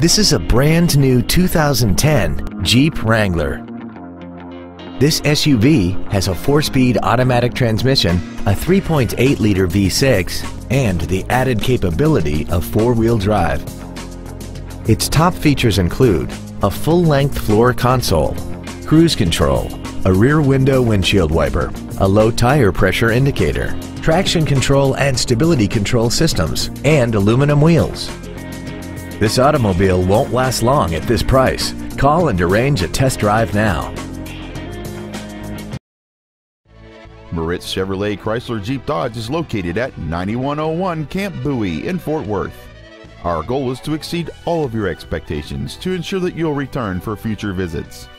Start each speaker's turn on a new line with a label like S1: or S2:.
S1: This is a brand new 2010 Jeep Wrangler. This SUV has a 4-speed automatic transmission, a 3.8-liter V6, and the added capability of 4-wheel drive. Its top features include a full-length floor console, cruise control, a rear window windshield wiper, a low tire pressure indicator, traction control and stability control systems, and aluminum wheels. This automobile won't last long at this price. Call and arrange a test drive now.
S2: Moritz Chevrolet Chrysler Jeep Dodge is located at 9101 Camp Bowie in Fort Worth. Our goal is to exceed all of your expectations to ensure that you'll return for future visits.